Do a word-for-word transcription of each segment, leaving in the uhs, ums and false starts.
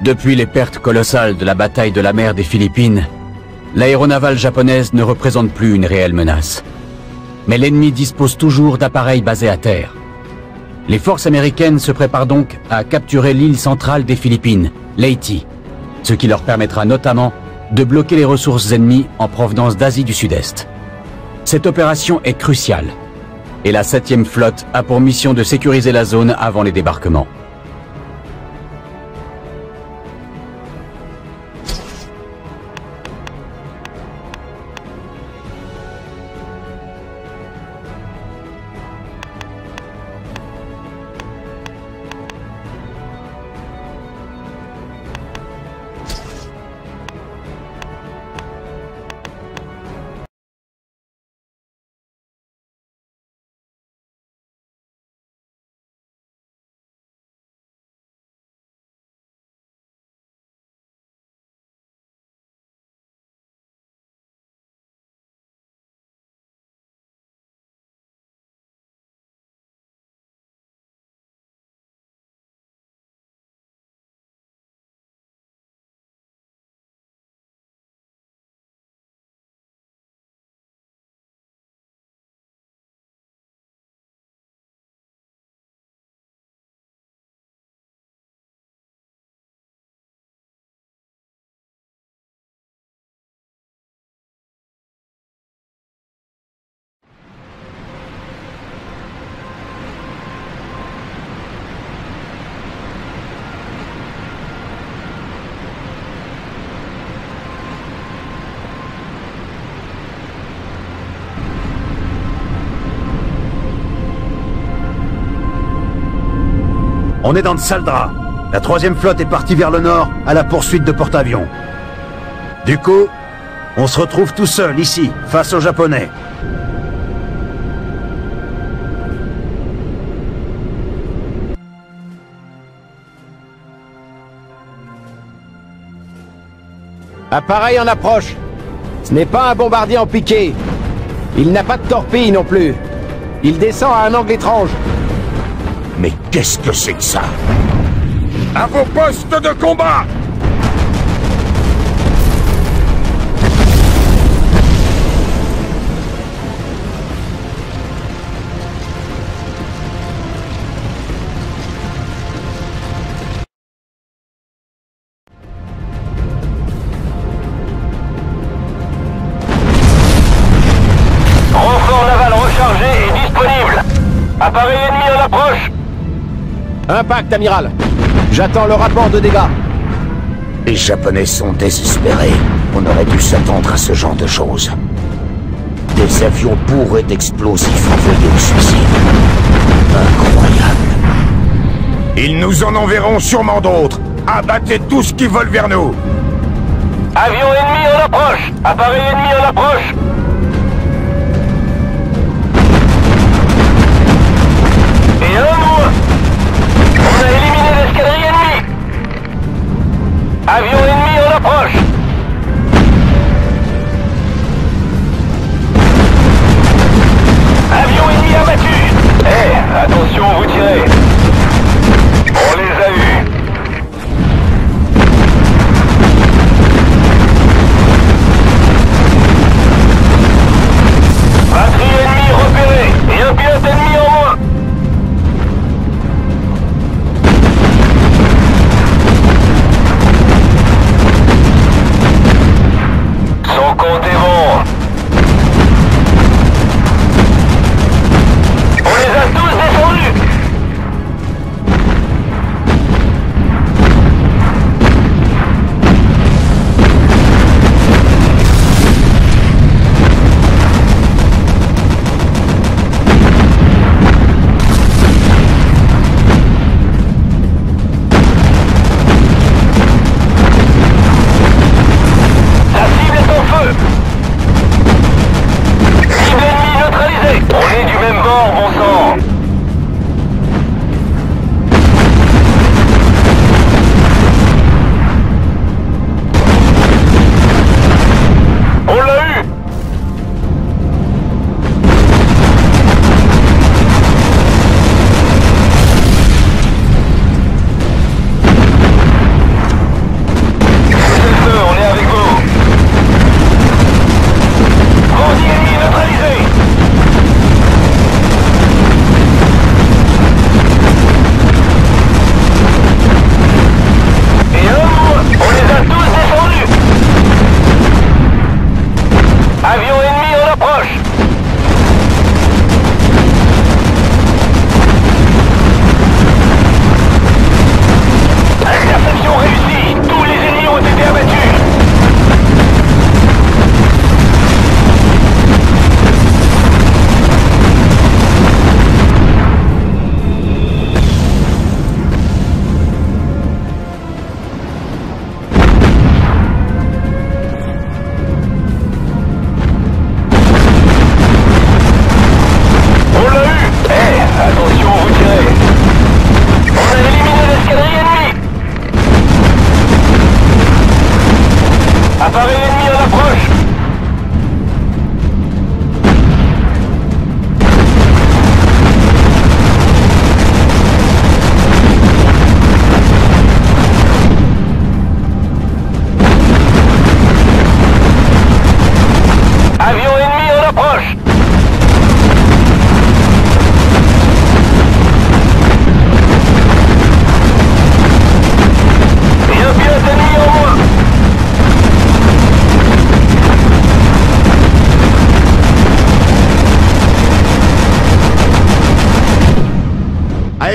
Depuis les pertes colossales de la bataille de la mer des Philippines, l'aéronavale japonaise ne représente plus une réelle menace. Mais l'ennemi dispose toujours d'appareils basés à terre. Les forces américaines se préparent donc à capturer l'île centrale des Philippines, Leyte, ce qui leur permettra notamment de bloquer les ressources ennemies en provenance d'Asie du Sud-Est. Cette opération est cruciale, et la septième flotte a pour mission de sécuriser la zone avant les débarquements. On est dans le sale drap. La troisième flotte est partie vers le nord, à la poursuite de porte-avions. Du coup, on se retrouve tout seul, ici, face aux Japonais. Appareil en approche. Ce n'est pas un bombardier en piqué. Il n'a pas de torpille non plus. Il descend à un angle étrange. Mais qu'est-ce que c'est que ça? À vos postes de combat! Renfort naval rechargé et disponible. Appareil ennemi en approche. Impact, amiral. J'attends le rapport de dégâts. Les Japonais sont désespérés. On aurait dû s'attendre à ce genre de choses. Des avions bourrés d'explosifs envoyés au suicide. Incroyable. Ils nous en enverront sûrement d'autres. Abattez tout ce qui vole vers nous. Avion ennemi en approche. Appareil ennemi en approche. Et un moins. On a éliminé l'escadrille ennemie. Avion ennemi en approche. Avion ennemi abattu. Eh, attention, vous tirez. On les a eus.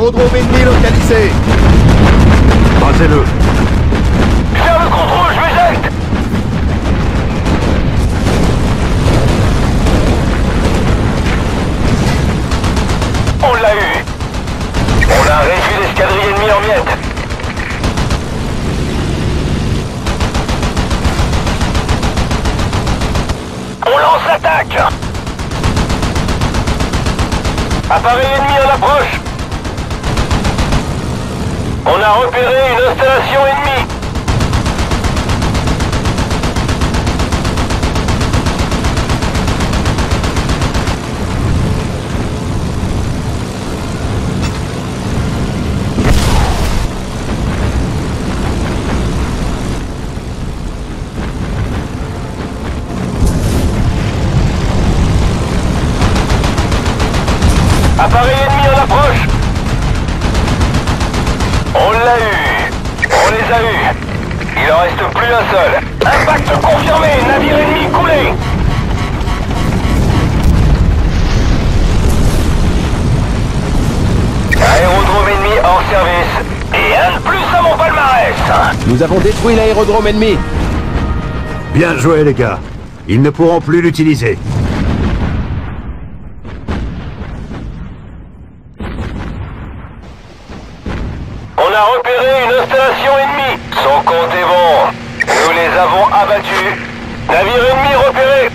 Aérodrome ennemi localisé. Rasez-le. Faire le contrôle, je m'éjecte. On l'a eu. On a réduit l'escadrille ennemie en miettes. On lance l'attaque. Appareil ennemi en approche. On a repéré une installation ennemie. Appareil ennemi en approche. On l'a eu. On les a eus. Il en reste plus un seul. Impact confirmé. Navire ennemi coulé. Aérodrome ennemi en service. Et un de plus à mon palmarès. Nous avons détruit l'aérodrome ennemi. Bien joué, les gars. Ils ne pourront plus l'utiliser. On a repéré une installation ennemie. Son compte est bon. Nous les avons abattus. Navire ennemi repéré.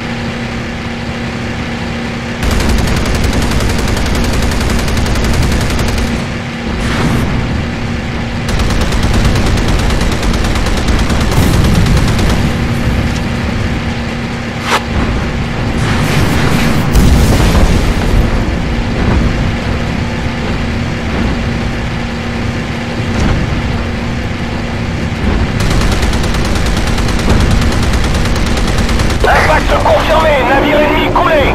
Impact confirmé, navire ennemi coulé.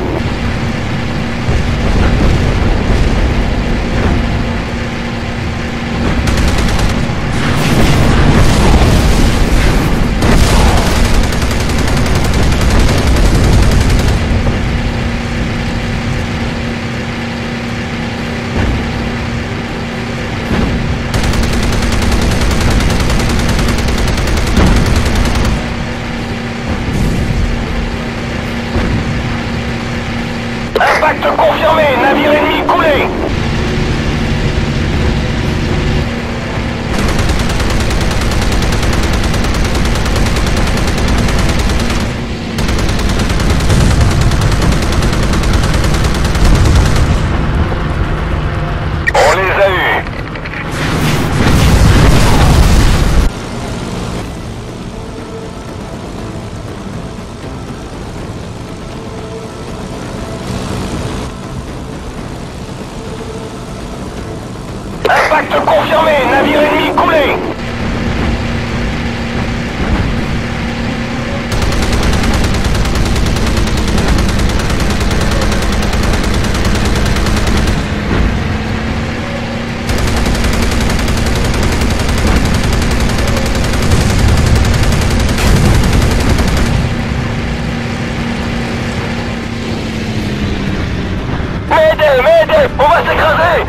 Impact confirmé, navire ennemi coulé. On les a eus. Impact confirmé, navire ennemi coulé. M'aidez, m'aidez, on va s'écraser.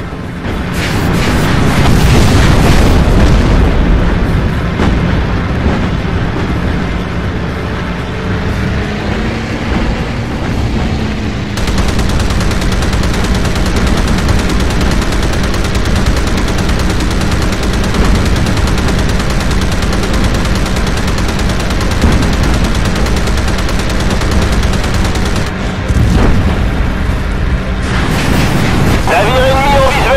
Navire ennemi en visuel.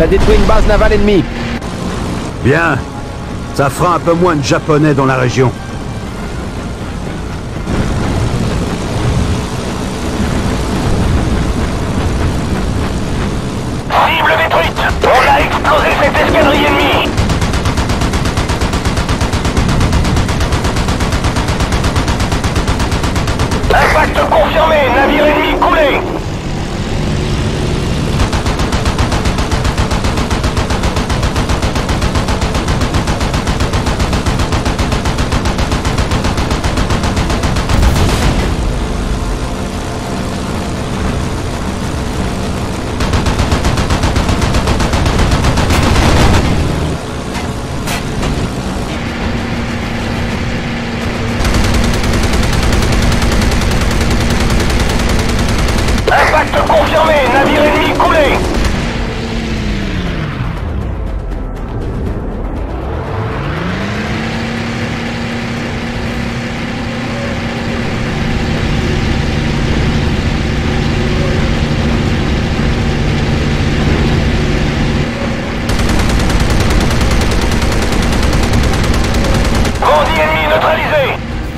a détruit une base navale ennemie. Bien. Ça fera un peu moins de Japonais dans la région. Cible détruite! On a explosé cette escadrille ennemie! Impact confirmé! Navire ennemi coulé! Impact confirmé! Navire ennemi coulé! Bandit ennemi neutralisé!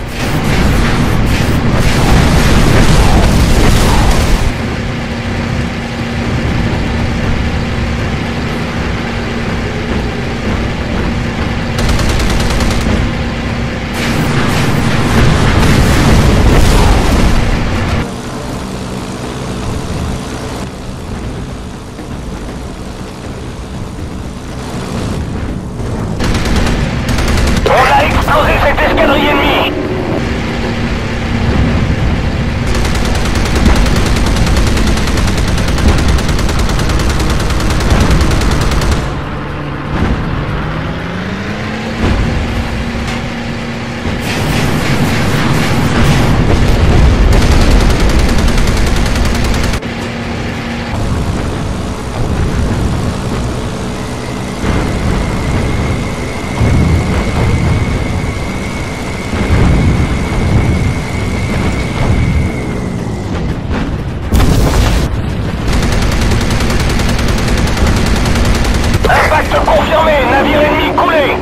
On a explosé cette escadrille ennemie! Impact confirmé! Navire ennemi coulé!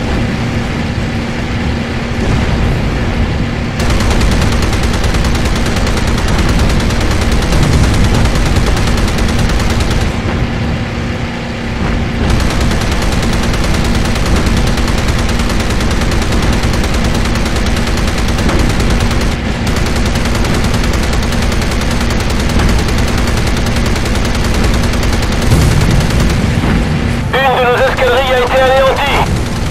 Une de nos escadrilles a été anéantie.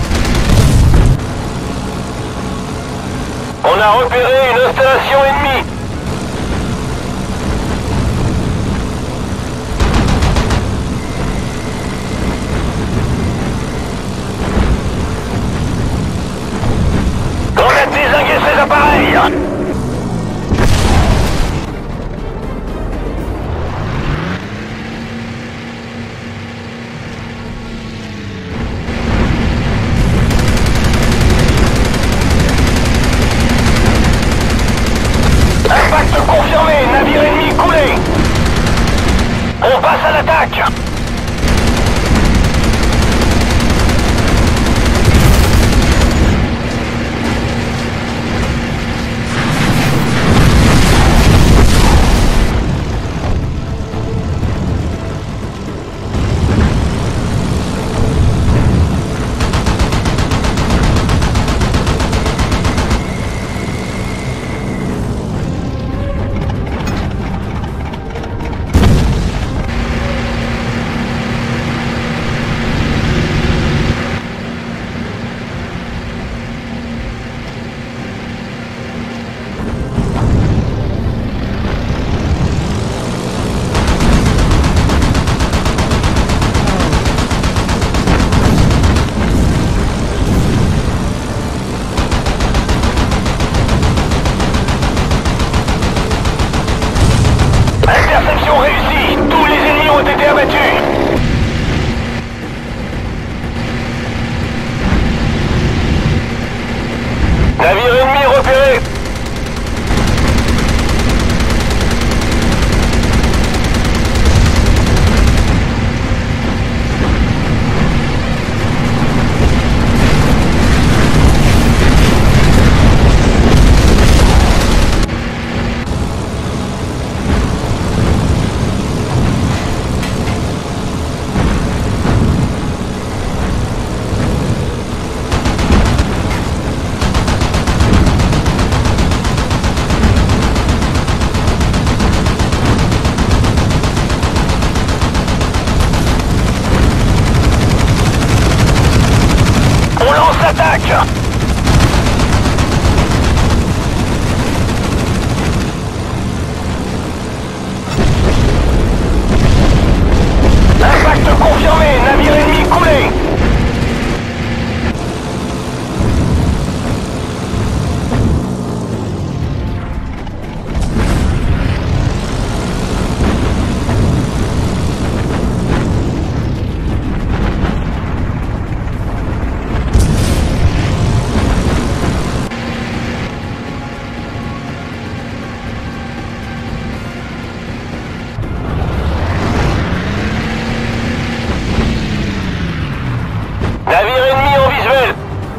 On a repéré une installation ennemie. On a dézingué ces appareils. Impact confirmé! Navire ennemi coulé! On passe à l'attaque! l'attaque! Impact confirmé, navire ennemi coulé! Navire ennemi en visuel.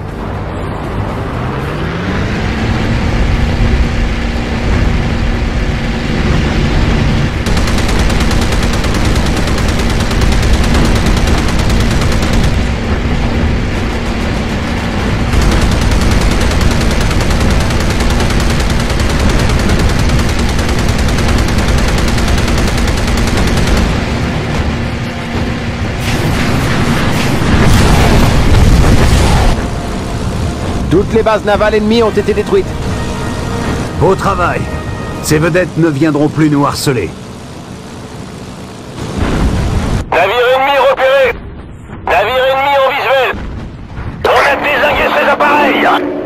Toutes les bases navales ennemies ont été détruites. Beau travail. Ces vedettes ne viendront plus nous harceler. Navire ennemi repéré. Navire ennemi en visuel. On a dézingué ces appareils.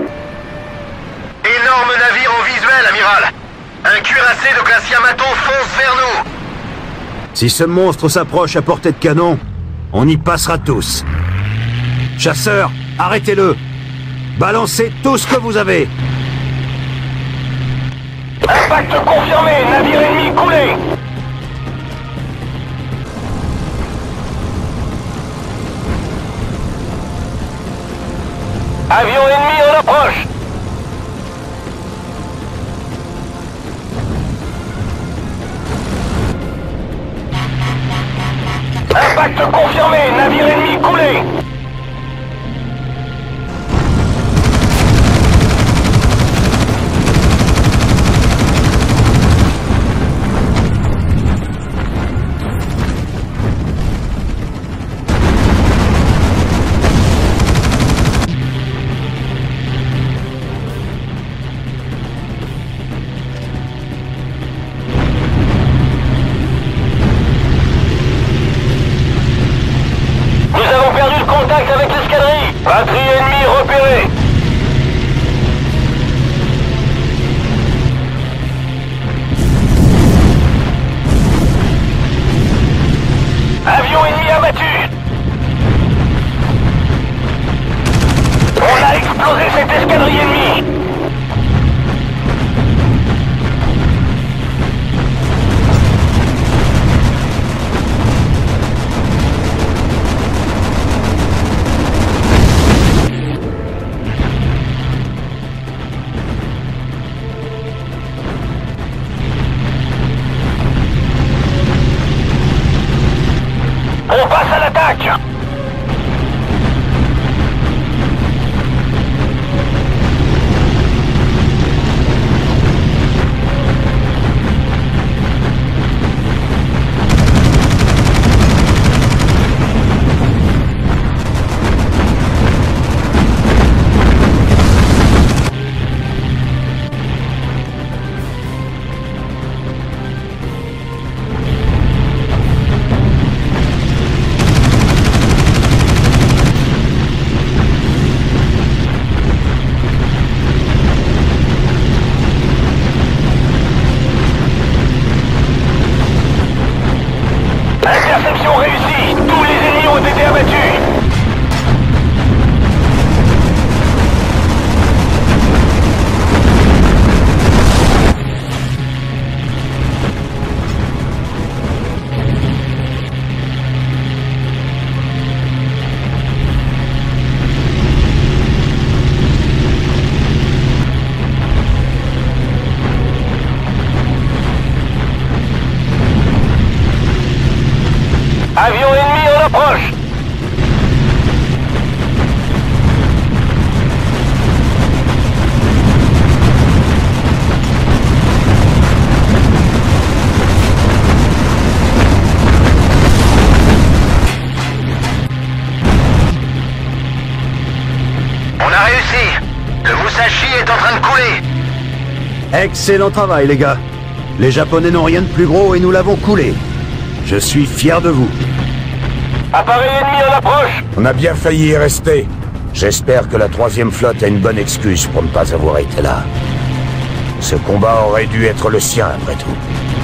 Énorme navire en visuel, amiral. Un cuirassé de classe Yamato fonce vers nous. Si ce monstre s'approche à portée de canon, on y passera tous. Chasseurs, arrêtez-le. Balancez tout ce que vous avez. Impact confirmé, navire ennemi coulé. Avion ennemi en approche. Impact confirmé, navire ennemi coulé. Contact avec l'escadrille. Batterie ennemie repérée. Avion ennemi abattu. On a explosé cette escadrille ennemie. On passe à l'attaque! Interception réussie! Tous les ennemis ont été abattus! Avion ennemi en approche! On a réussi Musashi est en train de couler. Excellent travail, les gars. Les Japonais n'ont rien de plus gros et nous l'avons coulé. Je suis fier de vous. Appareil ennemi en approche. On a bien failli y rester. J'espère que la troisième flotte a une bonne excuse pour ne pas avoir été là. Ce combat aurait dû être le sien, après tout.